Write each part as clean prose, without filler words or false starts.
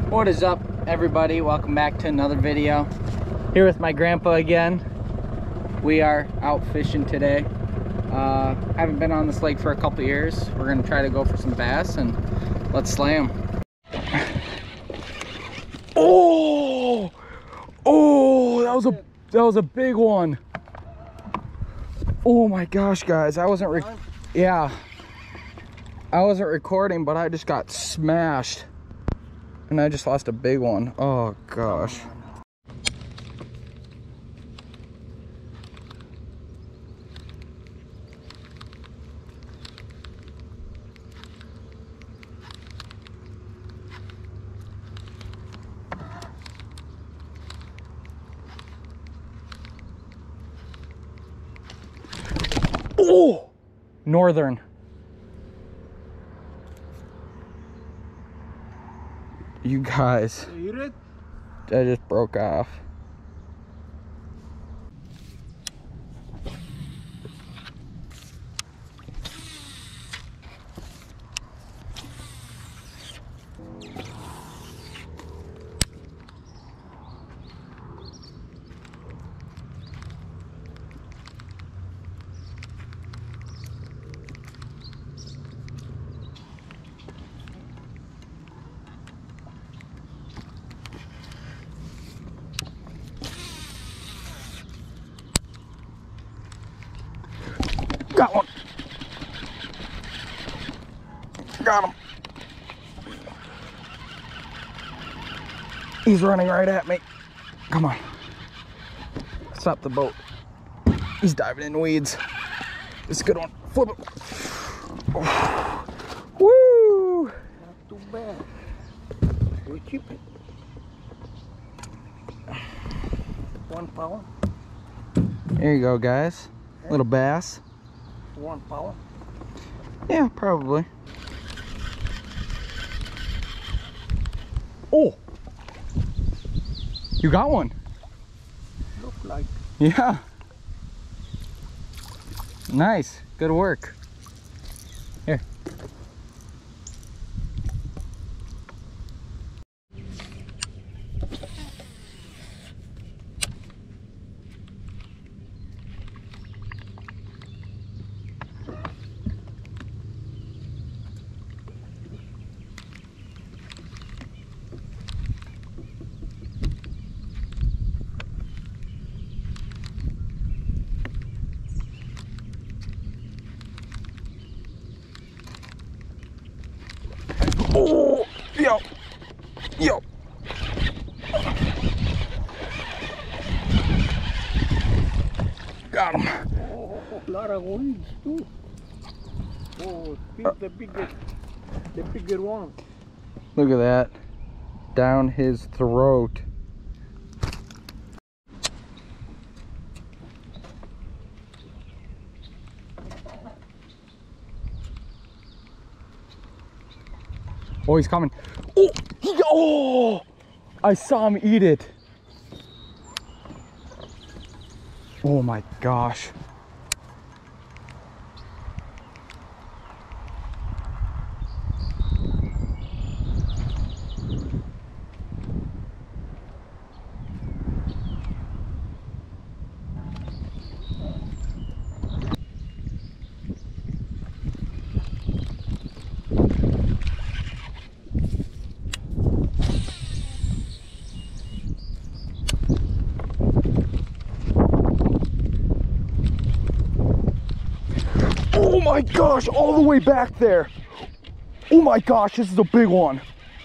What is up, everybody? Welcome back to another video. Here with my grandpa again. We are out fishing today. Haven't been on this lake for a couple years. We're gonna try to go for some bass and let's slay them. Oh, that was a big one. Oh my gosh, guys! I wasn't recording, but I just got smashed, and I just lost a big one. Oh gosh. Oh, northern. You guys, I just broke off. Got one. Got him. He's running right at me. Come on. Stop the boat. He's diving in the weeds. It's a good one. Flip it. Oh. Woo! Not too bad. We keep it. 1 pound. There you go, guys. Little bass. 1 pound. Yeah, probably. Oh! You got one. Look like. Yeah. Nice. Good work. Here. Oh, yo, yo. Got him. Oh, a lot of weeds too. Oh, the bigger one. Look at that. Down his throat. Oh, he's coming. Oh, oh! I saw him eat it. Oh my gosh. Oh my gosh, all the way back there. Oh my gosh, this is a big one.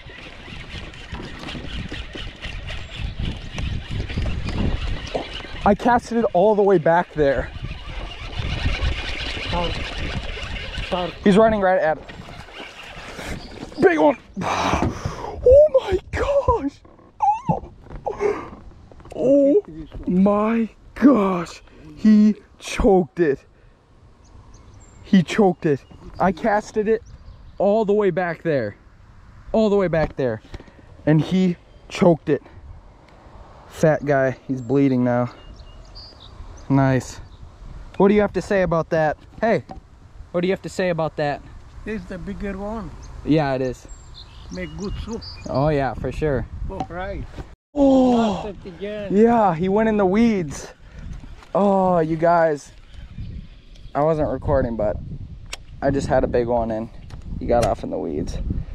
I casted it all the way back there. He's running right at it. Big one. Oh my gosh. Oh my gosh. He choked it. He choked it. I casted it all the way back there. All the way back there. And he choked it. Fat guy. He's bleeding now. Nice. What do you have to say about that? Hey, what do you have to say about that? This is the bigger one. Yeah, it is. Make good soup. Oh yeah, for sure. For fries. Oh, Lost it again. yeah, he went in the weeds. Oh, you guys. I wasn't recording, but I just had a big one and he got off in the weeds.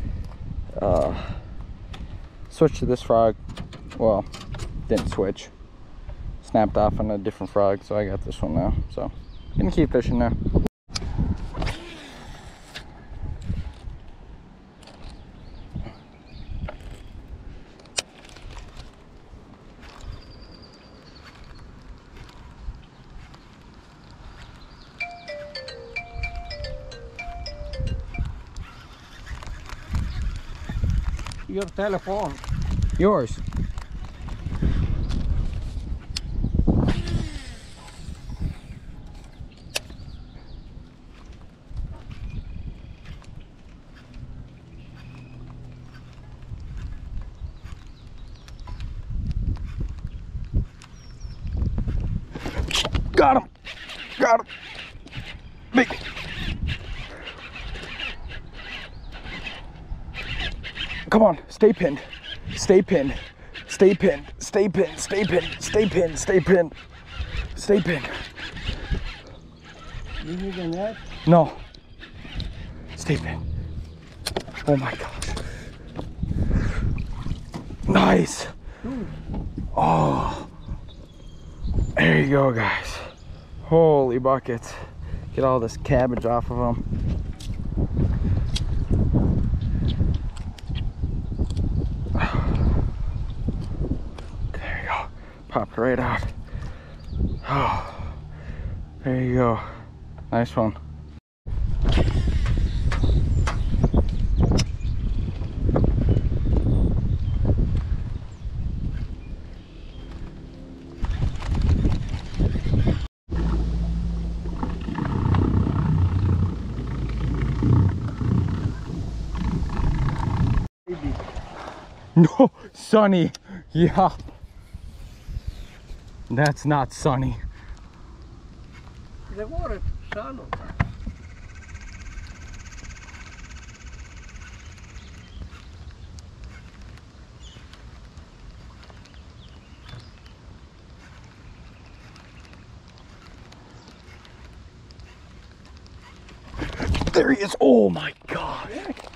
Switched to this frog. Well, didn't switch. Snapped off on a different frog, so I got this one now. So, gonna keep fishing now. Your telephone. Yours. Got him. Got him. Big. Come on, stay pinned. Stay pinned. Stay pinned. Stay pinned. Stay pinned. Stay pinned. Stay pinned. Stay pinned. You need a net? No. Stay pinned. Oh my gosh. Nice. Oh. There you go, guys. Holy buckets. Get all this cabbage off of them. There you go. Popped right out. Oh. There you go. Nice one. No, Sunny. Yeah. That's not Sunny. The water, shallow. There he is. Oh my God.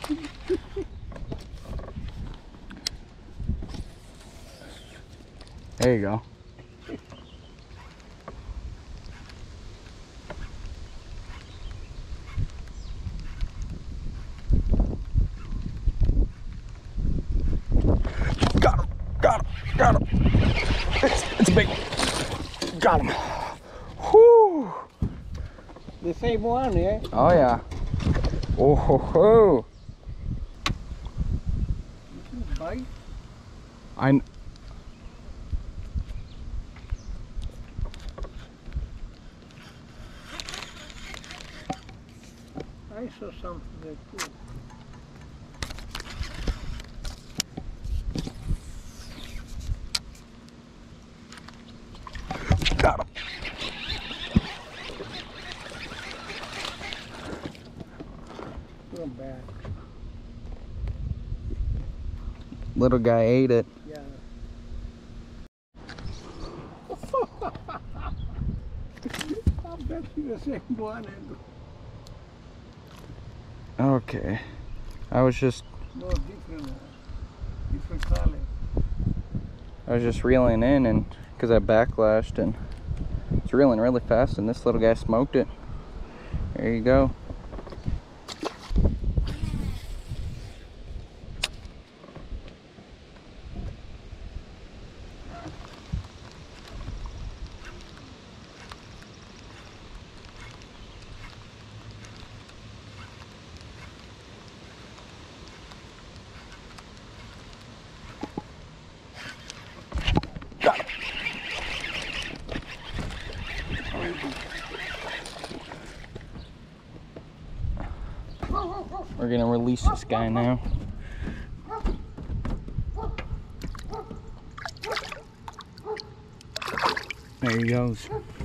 There you go. Got him. Got him. Got him. It's big. Got him. Whoo. The same one, yeah? Oh yeah. Oh ho ho. Bite? I saw something there too. Got him. Come back. Little guy ate it. Yeah. I bet you the same one. Okay. I was just different color. I was just reeling in, and because I backlashed and it's reeling really fast, and this little guy smoked it. There you go. Got it. We're gonna release this guy now. There he goes.